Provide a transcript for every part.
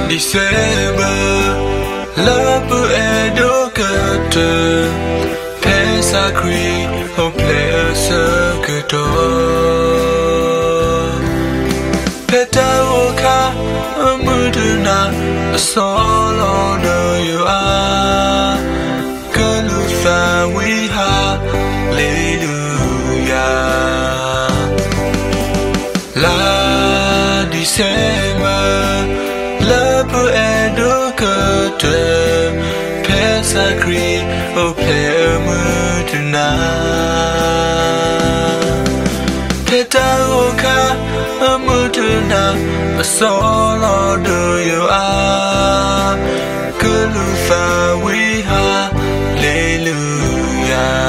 December, love educator, Pesa Cree, who play a circuit. Petawoka, a muduna, a soul on you are. Kalutha, we have, hallelujah. La December, love educator, Pesa Cree, who play a muduna. Petawoka, a muduna, a soul on you are. Kalutha, we have, hallelujah.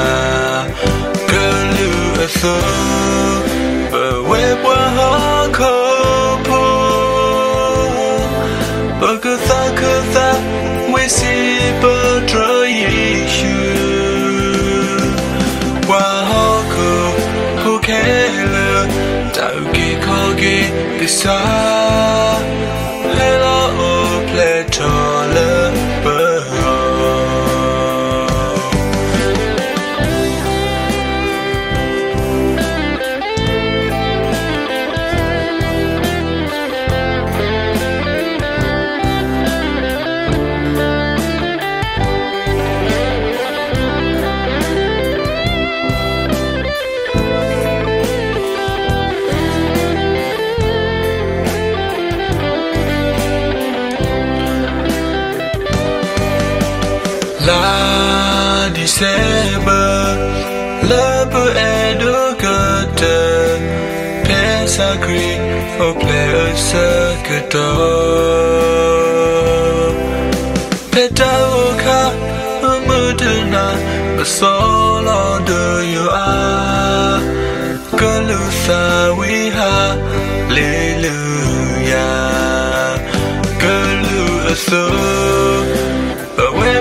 Kalutha, but where we're couple, but Katha, we see but issue. Wahoko, who can Tauki Kogi, Gisa, hello, Platola, La December, love educator, Pesa Cree, for play a circuit. Petawoka, a muduna, a soul under you are. Kalutha, we have, hallelujah. Kalutha, but we're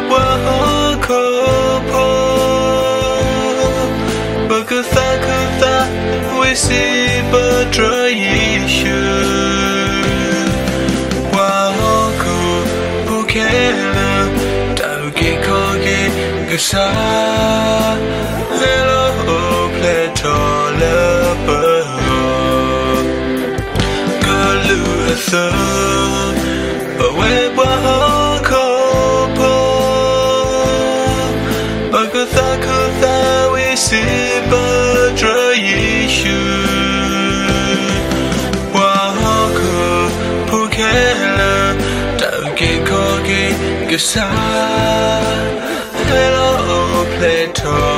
Katha, we see but issue. Wahoko, Bukela, Tauki Kogi, Gasa, hello, Platola, Kalutha, but we're Katha, we see but issue. Wahoko, Pukela, Tauki Kogi, Gasa, hello, Plato.